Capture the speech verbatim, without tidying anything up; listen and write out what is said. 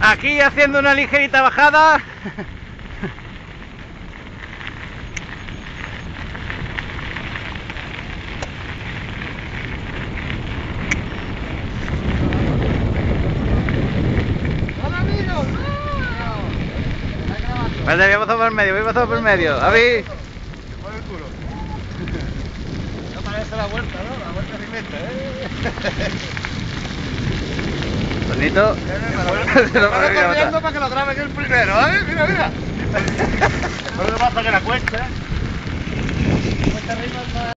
Aquí haciendo una ligerita bajada. Vale, voy a pasar por el medio, voy a pasar por el medio. A ver. Por el culo. No parece la vuelta, ¿no? La vuelta alimenta, ¿eh? Bonito. Estaba corriendo para que lo grabe el primero, ¿eh? Mira, mira. Por lo que pasa que la cuesta. Cuesta arriba.